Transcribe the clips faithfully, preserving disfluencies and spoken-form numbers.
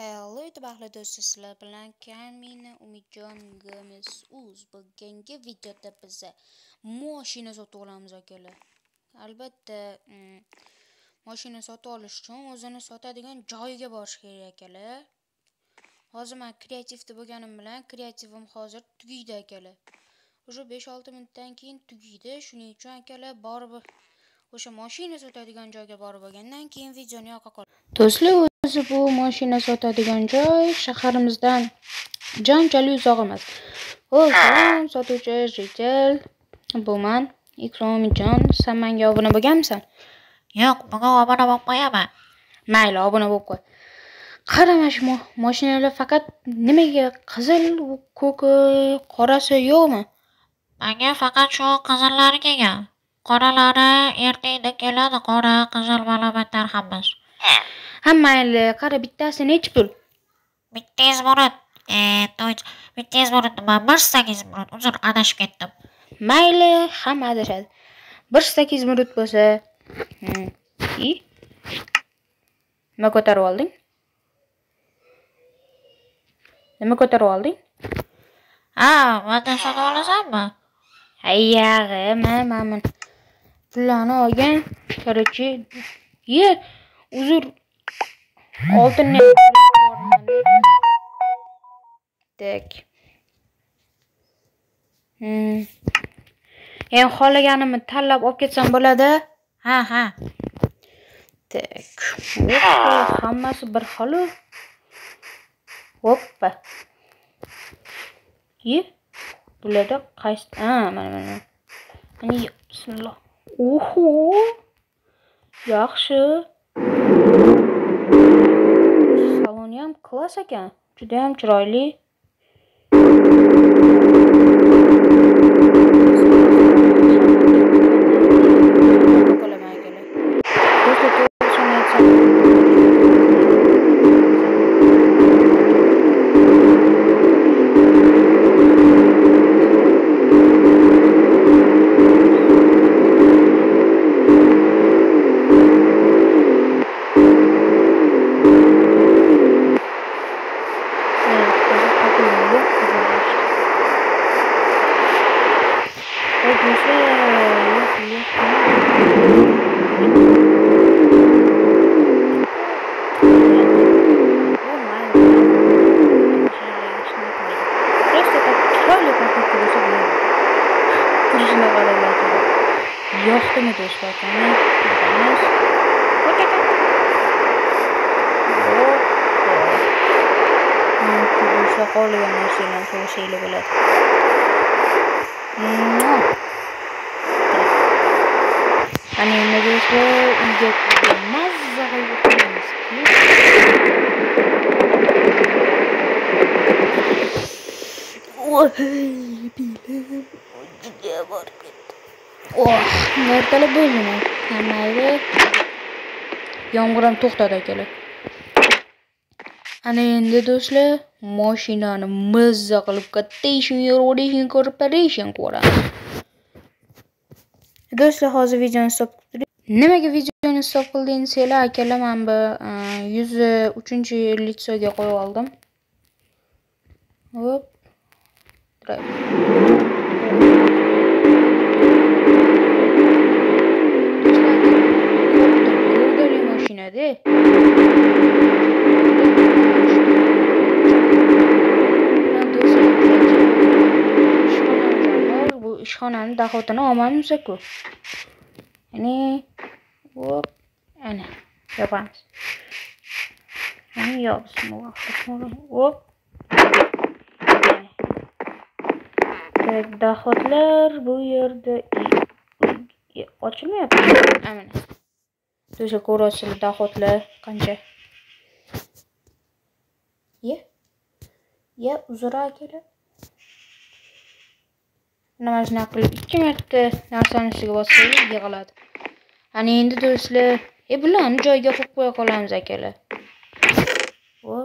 Hello e'tiborli do'stlar, sizlar bilan Kamina Umidjon Gomes uz. Bugungi videoda biz mashina sotib olamiz akalar. Albatta, mashina sotib olish uchun o'zini sotadigan joyga borish kerak akalar. Hozir men kreativda bo'lganim bilan kreativim hozir tugaydi akalar. O'sha besh olti minutdan keyin tugaydi. Shuning uchun akalar borib o'sha mashina sotadigan joyga borib bo'lgandan keyin videoni yoqa qol. Do'stlar, o'zi bu mashina sotadigan joy shaharimizdan jonchalik uzoq emas. Salom, sotuvchi Retail. Bu men Ikromjon. Sen menga obuna bo'lganmisan? Yo'q, bugun obuna bo'lmayman. Mayli, obuna bo'lib qo'y. Qarama, shu mashinalar faqat nimaga qizil, ko'ki, qorasi yo'qmi? Menga faqat shu qizillari kelgan. Qoralari ertaga keladi, qora, qizil ma'lumotlar hammasi. Ha, mayli, qara, bittasi necha pul? Bitta izborot. Eh, to'y, bitta izborot nima? bir sakkiz izborot. Uzr, adashib ketdim. Mayli, hamma adashadi. bir sakkiz minut bo'lsa, i nima ko'tarib olding? Nima ko'tarib olding? Ha, mendan sotib olasanmi? Ayyag'i, men men pullarni olgan. Короче, ye, uzr. Oltinni tak. Hmm. En xohlaganimni tanlab olib ketsam bo'ladi? Ha, ha. Tak. Hammasi bir xil. Hoppa. Ye. Bularda qaysi? Ha, mana mana. Ani bismillah. Oho. Yaxshi. Saloni ham klass ekan. Juda ham chiroyli. Yo'qmi do'stlar? Qani? Qani? Bu qolgan narsalarni ko'rishayli bo'ladi. Qani endi do'stlar, uyga mazza qilib o'tiramiz. Voy, bilim. Juda borib ketdi. Oh, ertalab bo'ldimi? Mayli. Yomg'ir ham to'xtadi akalar. Ana endi do'stlar, mashinani mazza qilib quotation rotation corporation ko'ramiz. Do'stlar, hozir videoni stop qildik. Nimaga videoni stop qildingizlar akalar? Men bu yuz uchinchi litsoga qo'yib oldim. Hop. De. Bu ishxonani daxotini olmaymiz-ku. Ya'ni, hop, ana, yopamiz. Ya'ni yopamiz. Hop. Tak, daxotlar bu yerda ochilmayapti. Mana. Do'stlar, ko'rasizlar daxotlar qancha. Ye. Ye, uzra akalar. Nima shuna qilib ikki marta narsani ustiga bossangiz yig'iladi. Ana endi do'stlar, e bularni joyiga qo'yib qo'ya qolamiz akalar. Hop.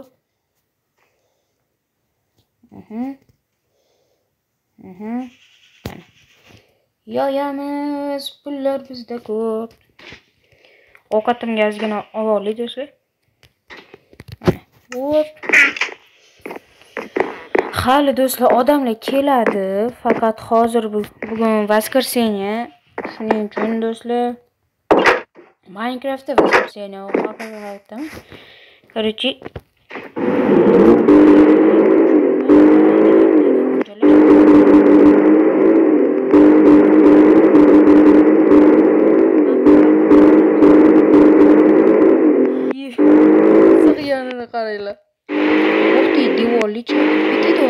Mhm. Mhm. Mana. Yoyamiz, pullar bizda ko'p. Ovqatimga ozgina olib do'stlar. Mana Hop. Hali do'stlar odamlar keladi, faqat hozir bugun воскресенье. Shuning uchun do'stlar Minecraftda воскресенье haqida aytdim. Короче, Sığyanını qaraylar. Oqti devorli chiqib ketadi.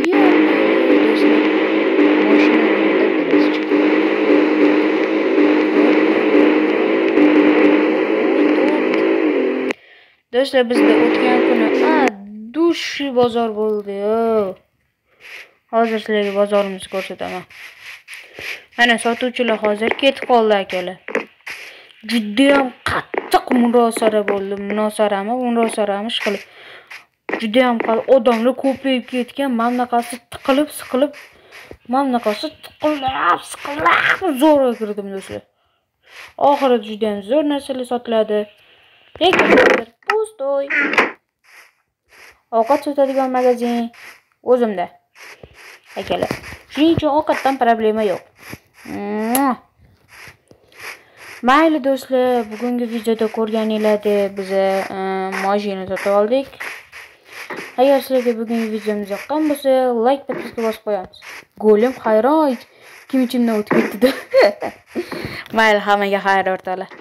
Do'stlar, bizda o'tgan kuni a dushi bozor bo'ldi-yu. Hozir sizlarga bozorimizni ko'rsataman. Mana sotuvchilar hozir ketib qoldi akalar. Juda ham qattiq munozara bo'ldi. Munozarami, munozarami qilib. Juda ham odamlar ko'payib ketgan, mamlaqasi tiqilib, siqilib, mamlaqasi tiqilib, siqilib zo'rga kirdim do'stlar. Oxirida juda ham zo'r narsalar sotiladi. Lekin pustoy. Ovqat sotadigan magazin o'zimda. Akalar. Shuning uchun ovqatdan problema yo'q. Mayli do'stlar, bugungi videoda ko'rganinglardek biz mashina sotib oldik. Agar sizlarga bugungi videomiz yoqqan bo'lsa, like podpiska bosib qo'yamiz. Go'lim hayron, kim ichimdan o'tib ketdi. Mayli, hammaga xayr o'rtoqlar.